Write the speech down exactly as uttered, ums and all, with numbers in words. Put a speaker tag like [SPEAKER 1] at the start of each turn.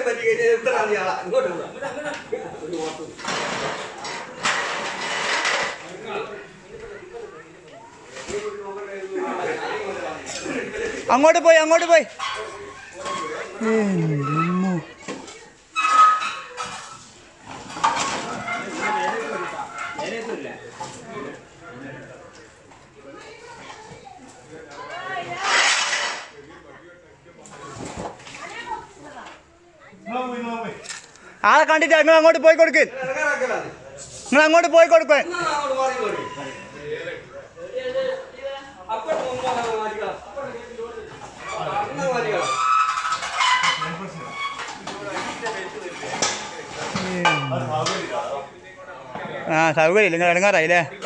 [SPEAKER 1] അങ്ങോട്ട് പോയി അങ്ങോട്ട് പോയി ആളെ കണ്ടിട്ട് നിങ്ങൾ അങ്ങോട്ട് പോയി കൊടുക്ക് നിങ്ങൾ അങ്ങോട്ട് പോയി കൊടുക്കേ ആ സൗകര്യം നിങ്ങൾ ഇടങ്ങാറായില്ലേ